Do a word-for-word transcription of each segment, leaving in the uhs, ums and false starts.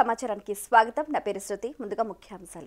సమాచారానికి స్వాగతం. నా పేరు శృతి. ముందుగా ముఖ్యాంశాలు.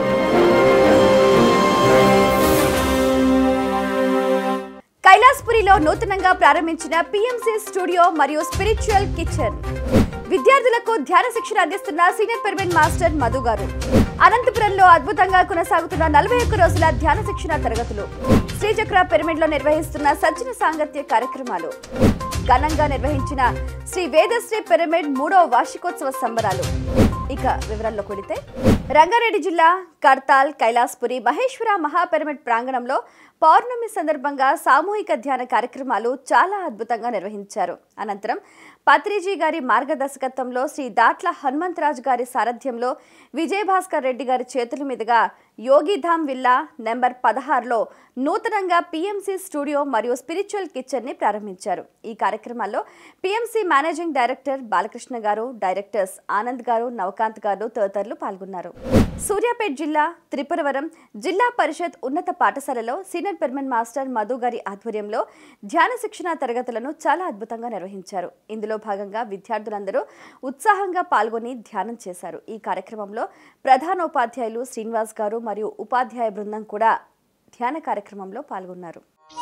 కైలాస్పురిలో నూతనంగా ప్రారంభించిన పీఎంసీ స్టూడియో మరియు స్పిరిచువల్ కిచెన్. విద్యార్థులకు ధ్యాన శిక్షణ అందిస్తున్న సీనియర్ పిరమిడ్ మాస్టర్ మధు గారు. అనంతపురంలో అద్భుతంగా కొనసాగుతున్న నలభై ఒక్క రోజుల ధ్యాన శిక్షణ తరగతులు. శ్రీచక్ర పిరమిడ్ లో నిర్వహిస్తున్న సజ్జన సాంగత్య కార్యక్రమాలు. ఘనంగా నిర్వహించిన శ్రీ వేదశ్రీ పిరమిడ్ మూడవ వార్షికోత్సవ సంబరాలు. ఇక వివరాల్లో కొడితే రంగారెడ్డి జిల్లా కర్తాల్ కైలాస్పురి మహేశ్వర మహాపిరమిడ్ ప్రాంగణంలో పౌర్ణమి సందర్భంగా సామూహిక ధ్యాన కార్యక్రమాలు చాలా అద్భుతంగా నిర్వహించారు. అనంతరం పత్రిజీ గారి మార్గదర్శకత్వంలో శ్రీ దాట్ల హనుమంతరాజు గారి సారథ్యంలో విజయభాస్కర్ రెడ్డి గారి చేతుల మీదుగా యోగిధామ్ విల్లా నెంబర్ పదహారులో నూతనంగా పీఎంసీ స్టూడియో మరియు స్పిరిచువల్ కిచెన్ ని ప్రారంభించారు. ఈ కార్యక్రమాల్లో పీఎంసీ మేనేజింగ్ డైరెక్టర్ బాలకృష్ణ గారు, డైరెక్టర్స్ ఆనంద్ గారు, నవకాంత్ గారు తదితరులు పాల్గొన్నారు. సూర్యాపేట జిల్లా త్రిపురవరం జిల్లా పరిషత్ ఉన్నత పాఠశాలలో సీనియర్ పిరమిడ్ మాస్టర్ మధు గారి ఆధ్వర్యంలో ధ్యాన శిక్షణ తరగతులను చాలా అద్భుతంగా నిర్వహించారు. ఇందులో భాగంగా విద్యార్థులందరూ ఉత్సాహంగా పాల్గొని ధ్యానం చేశారు. ఈ కార్యక్రమంలో ప్రధానోపాధ్యాయులు శ్రీనివాస్ గారు మరియు ఉపాధ్యాయ బృందం కూడా ధ్యాన కార్యక్రమంలో పాల్గొన్నారు.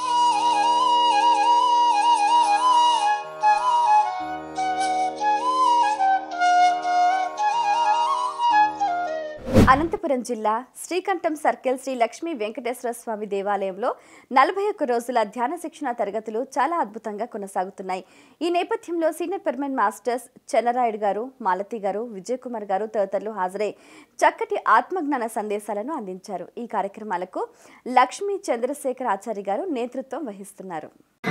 అనంతపురం జిల్లా శ్రీకంఠం సర్కిల్ శ్రీ లక్ష్మీ వెంకటేశ్వర స్వామి దేవాలయంలో నలభై ఒక్క రోజుల ధ్యాన శిక్షణ తరగతులు చాలా అద్భుతంగా కొనసాగుతున్నాయి. ఈ నేపథ్యంలో సీనియర్ పిరమిడ్ మాస్టర్స్ చెన్నరాయుడు గారు, మాలతి గారు, విజయ్ కుమార్ గారు తదితరులు హాజరై చక్కటి ఆత్మజ్ఞాన సందేశాలను అందించారు. ఈ కార్యక్రమాలకు లక్ష్మీ చంద్రశేఖర్ ఆచార్య గారు నేతృత్వం వహిస్తున్నారు.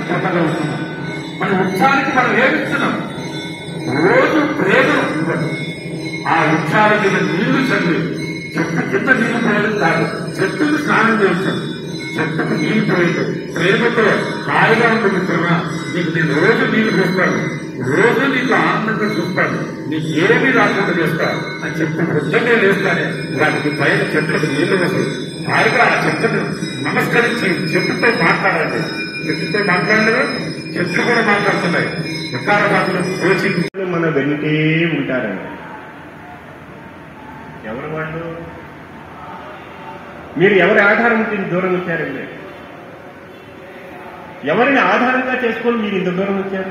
చెట్టు కింద నీళ్లు పోయడం కాదు, చెట్టుకు స్నానం చేయించాను, చెట్టుకు నీళ్లు పోయింది ప్రేమతో హాయిగా ఉంటుంది మిత్రమా. నీకు నేను రోజు నీళ్లు పోస్తాను, రోజు నీకు ఆనందంగా చూస్తాను, నీకు ఏమీ రాకుండా చేస్తా అని చెప్పి వృద్ధంగా వేస్తానే వాటికి పైన చెట్లకు నీళ్లు వస్తాయి. హాయిగా ఆ చెట్టును నమస్కరించి చెట్టుతో మాట్లాడాలి. చెట్టుతో మాట్లాడలేదు, చెట్లు కూడా మాట్లాడుతున్నాయి. వికారాబాద్లో కోచింగ్ మన వెంటే ఉంటారండి. ఎవరు వాళ్ళు? మీరు ఎవరి ఆధారం దూరం వచ్చారండి? ఎవరిని ఆధారంగా చేసుకొని మీరు ఇంత దూరం వచ్చారు?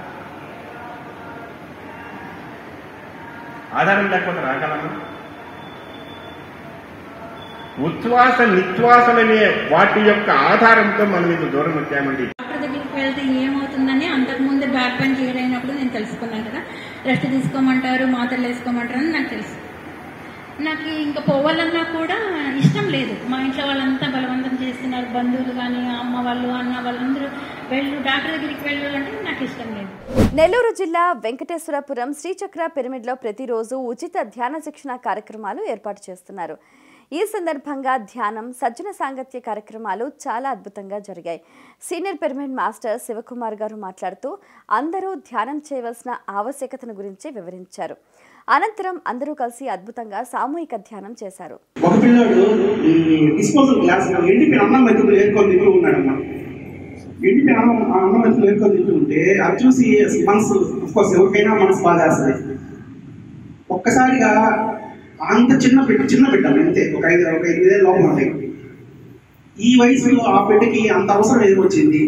ఆధారం లేకపోతే రాగలమా? ఉచ్ఛ్వాస నిశ్వాసలనే వాటి యొక్క ఆధారంతో మనం ఇంత దూరం వచ్చామండి. డాక్టర్ దగ్గరికి వెళ్తే ఏమవుతుందని అంతకుముందు బ్యాక్ పెయిన్ క్లియర్ అయినప్పుడు నేను తెలుసుకున్నాను కదా. రెస్ట్ తీసుకోమంటారు, మాత్రలు వేసుకోమంటారు అని నాకు తెలుసు. నాకు ఇంకా పోవాలన్నా కూడా ఇష్టం లేదు. మా ఇంట్లో వాళ్ళంతా బలవంతం చేస్తున్నారు, బంధువులు కానీ అమ్మ వాళ్ళు అన్న వాళ్ళందరూ వెళ్ళు డాక్టర్ దగ్గరికి వెళ్ళాలంటే నాకు ఇష్టం లేదు. నెల్లూరు జిల్లా వెంకటేశ్వరపురం శ్రీచక్ర పిరమిడ్ లో ప్రతిరోజు ఉచిత ధ్యాన శిక్షణ కార్యక్రమాలు ఏర్పాటు చేస్తున్నారు. ఈ సందర్భంగా ధ్యానం, సజ్జన సాంగత్య కార్యక్రమాలు చాలా అద్భుతంగా జరిగాయి. సీనియర్ పిరమిడ్ మాస్టర్ శివకుమార్ గారు మాట్లాడుతూ అందరూ ధ్యానం చేయవలసిన ఆవశ్యకతను గురించి వివరించారు. అనంతరం అందరూ కలిసి అద్భుతంగా సామూహిక ధ్యానం చేశారు. ఒక పిల్లాడు ఈ డిస్పోజల్ గ్లాస్ ఎండిపోయిన అన్నం మెతుకులు ఏర్కొని తింటూ ఉన్నాడమ్మా. ఎండిపోయిన అన్నం అన్నం మెతుకులు ఏర్కొని తింటూ ఉంటే అది చూసి మనసు అఫ్కోర్స్ ఎవరికైనా మనసు బాధేస్తుంది. ఒక్కసారిగా అంత చిన్న బిడ్డ చిన్న బిడ్డ అంతే ఒక ఐదు ఒక ఐదువేల లోపల ఉంటాయి. ఈ వయసులో ఆ బిడ్డకి అంత అవసరం ఏమొచ్చింది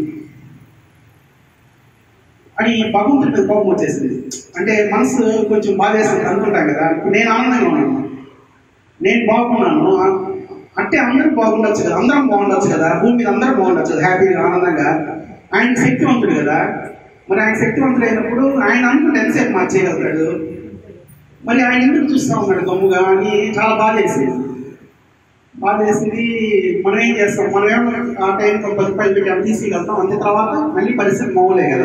అని భగవంతుడి మీద కోపం వచ్చేసింది. అంటే మనసు కొంచెం బాధేసింది అనుకుంటాం కదా. నేను ఆనందంగా ఉన్నాను, నేను బాగున్నాను అంటే అందరూ బాగుండొచ్చు కదా, అందరం బాగుండొచ్చు కదా, భూమి మీద అందరూ బాగుండొచ్చు కదా, హ్యాపీగా ఆనందంగా. ఆయన శక్తివంతుడు కదా, మరి ఆయన శక్తివంతుడు అయినప్పుడు ఆయన అనుకుంటే ఎంతసేపు మార్చి చేయగలుగుతాడు. మరి ఆయన ఎందుకు చూస్తూ ఉన్నాడు గమ్ముగా అని చాలా బాధ వేసింది. బాధ వేసింది. మనం ఏం చేస్తాం, మనం ఏమో ఆ టైంకి ఒక పది రూపాయలు పెట్టి తీసుకెళ్తాం, అంతే తర్వాత మళ్ళీ పరిస్థితి మామూలే కదా.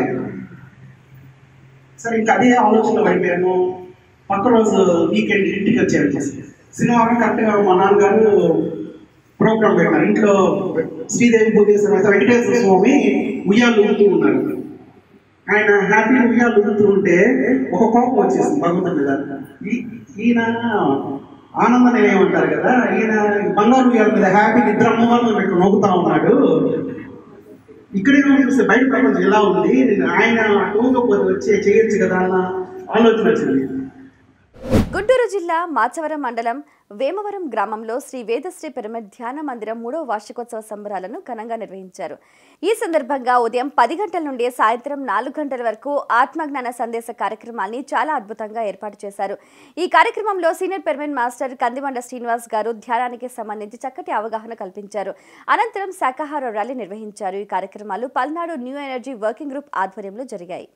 సరే ఇంకా అదే ఆలోచనలో పడిపోయాను. పక్క రోజు వీకెండ్ ఇంటికి వచ్చాను. శనివారం కరెక్ట్గా మా నాన్నగారు ప్రోగ్రామ్ పెట్టారు. ఇంట్లో శ్రీదేవి భూదేశ్వర వెంకటేశ్వర స్వామి ఉయ్యాలు ఊగుతూ ఉన్నారు. ఆయన హ్యాపీగా ఉయ్యాలు ఊగుతూ ఉంటే ఒక కోపం వచ్చేసింది భగవంతుడి మీద. ఈయన ఆనంద నిలయం అంటారు కదా, ఈయన బంగారు ఉయ్యాల మీద హ్యాపీ నిద్ర అమ్మవారిని పెట్టి నవ్వుతా ఉన్నాడు. ఇక్కడే చూస్తే బయట ప్రపంచం ఎలా ఉంది, ఆయన టూకపోతే వచ్చి చేయొచ్చు కదా అన్న ఆలోచన వచ్చింది. గుంటూరు జిల్లా మాచవరం మండలం వేమవరం గ్రామంలో శ్రీ వేదశ్రీ పిరమిడ్ ధ్యాన మందిరం మూడవ వార్షికోత్సవ సంబరాలను ఘనంగా నిర్వహించారు. ఈ సందర్భంగా ఉదయం పది గంటల నుండి సాయంత్రం నాలుగు గంటల వరకు ఆత్మజ్ఞాన సందేశ కార్యక్రమాన్ని చాలా అద్భుతంగా ఏర్పాటు చేశారు. ఈ కార్యక్రమంలో senior pyramid master Kandimanda Srinivas garu ధ్యానానికి సంబంధించి చక్కటి అవగాహన కల్పించారు. అనంతరం శాకాహార ర్యాలీ నిర్వహించారు. ఈ కార్యక్రమాలు Palnadu new energy working group ఆధ్వర్యంలో జరిగాయి.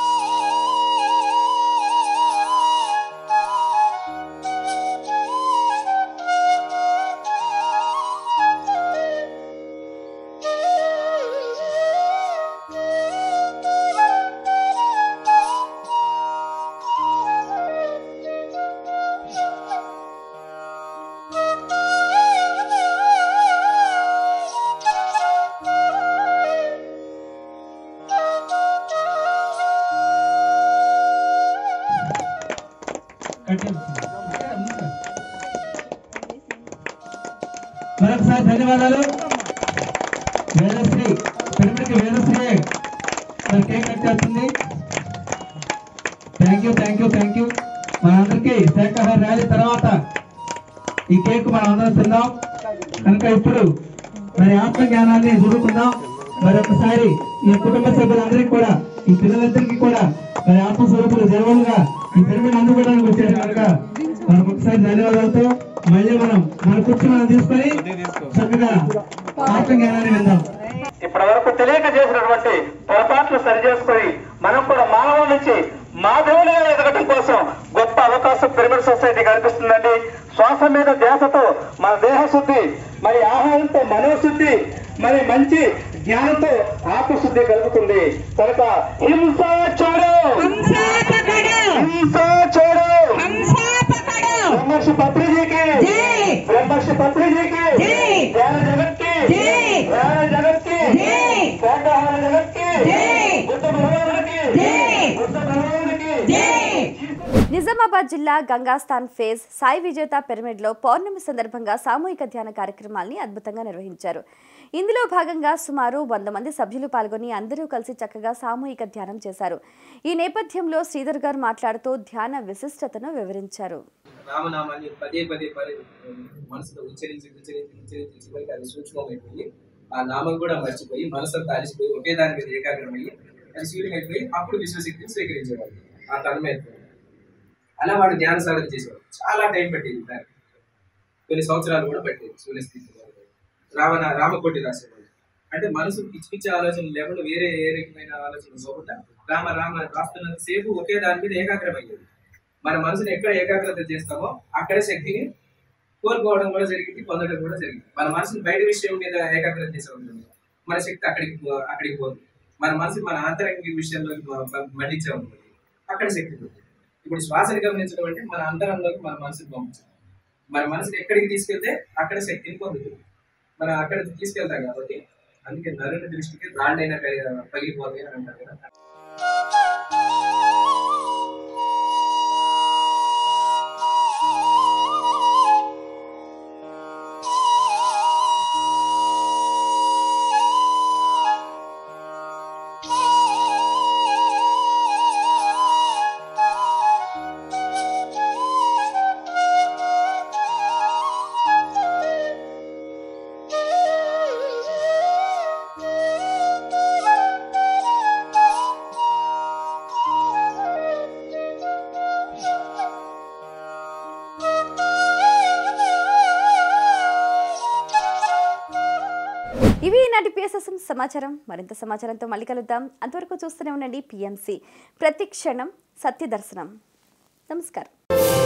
మరొకసారి ధన్యవాదాలు. వేదశ్రీ పిరమిడ్కి వేదశ్రీ మరి కేక్ కట్ చేస్తుంది. Thank you thank you thank you. మనందరికీ శాఖాహార ర్యాలీ తర్వాత ఈ కేక్ మనం అందరం తిందాం. కనుక ఇప్పుడు మరి ఆత్మ జ్ఞానాన్ని చదువుకుందాం. మరొకసారి ఈ కుటుంబ సభ్యులందరికీ కూడా ఈ పిల్లలందరికీ కూడా మరి ఆత్మస్వరూపులు దేవుళ్ళుగా ఈ పిరమిడ్ అందుకోవడానికి వచ్చారు కనుక మనకు ఒకసారి ధన్యవాదాలతో మళ్ళీ మనం మన కుర్చీ మనం తీసుకొని చక్కగా ఆత్మ జ్ఞానాన్ని విందాం. ఇప్పటి వరకు తెలియక చేసినటువంటి పొరపాట్లు సరి చేసుకొని మనం కూడా మానవ నుంచి మాధవులుగా ఎదగటం కోసం గొప్ప అవకాశం పిరమిడ్ సొసైటీ కనిపిస్తుందండి. శ్వాస మీద ధ్యాసతో మన దేహ శుద్ధి, మరి ఆహారంతో మనోశుద్ధి, మరి మంచి జ్ఞానంతో ఆత్మశుద్ధి కలుగుతుంది. కనుక హింస చూడు హింస చూడు బ్రహ్మర్షి పత్రిజీకి బ్రహ్మర్షి పత్రిజీకి ధ్యాన జగత్కి ధ్యాన జగత్కి శాకాహార జగత్కి బుద్ధ భగవానుడికి బుద్ధ భగవానుడికి. నిజామాబాద్ జిల్లా గంగాస్థాన్ ఫేజ్ సాయి విజేత పిరమిడ్ లో పౌర్ణమి సందర్భంగా సామూహిక ధ్యాన కార్యక్రమాల్ని అద్భుతంగా నిర్వహించారు. ఇందులో భాగంగా సుమారు వంద మంది సభ్యులు పాల్గొని అందరూ కలిసి చక్కగా సామూహిక ధ్యానం చేశారు. ఈ నేపథ్యంలో శ్రీధర్ గారు మాట్లాడుతూ ధ్యాన విశిష్టతను వివరించారు. రామనామాన్ని పదే పదే పదే మనసులో ఉచ్చరించి ఉచ్చరించి ఉచ్చరించి చివరికి అది సూక్ష్మమైపోయి ఆ నామం కూడా మర్చిపోయి మనసంతా అలిసిపోయి ఒకే దాని మీద ఏకాగ్రమయ్యి అది శివుడికి అయిపోయి అప్పుడు విశ్వశక్తిని స్వీకరించేవాడు ఆ తన్మయత్వం. అలా వాడు ధ్యాన సాధన చేసేవాడు. చాలా టైం పట్టేది దానికి, కొన్ని సంవత్సరాలు కూడా పట్టేది శూన్యస్థితి. రావణ రామకోటి రాసేవాడు. అంటే మనసు పిచ్చి పిచ్చి ఆలోచనలు లేకుండా వేరే ఏ రకమైన ఆలోచనలు పోకుండా రామ రామ రాస్తున్నంత సేపు ఒకే దాని మీద ఏకాగ్రమయ్యేది. మన మనసుని ఎక్కడ ఏకాగ్రత చేస్తామో అక్కడే శక్తిని కోరుకోవడం కూడా జరిగింది, పొందడం కూడా జరిగింది. మన మనసుని బయట విషయం మీద ఏకాగ్రత చేసే ఉంటుంది, మన శక్తి అక్కడికి అక్కడికి పోతుంది. మన మనసు మన ఆంతరంగిక విషయంలో మళ్ళించే ఉంటుంది, అక్కడ శక్తి ఉంటుంది. ఇప్పుడు శ్వాసని గమనించడం అంటే మన అంతరంలోకి మన మనసుని పంపించడం. మన మనసుని ఎక్కడికి తీసుకెళ్తే అక్కడ శక్తిని పొందుతుంది. మనం అక్కడ తీసుకెళ్తాం కాబట్టి అందుకే నరుని దృష్టికి రాళ్ళైనా పగిలిపోతాయి అని అంటారు కదా. ఇవి ఈనాటి పిఎస్ఎస్ఎం సమాచారం. మరింత సమాచారంతో మళ్ళీ కలుద్దాం. అంతవరకు చూస్తూనే ఉండండి పిఎంసి, ప్రతి క్షణం సత్య దర్శనం. నమస్కారం.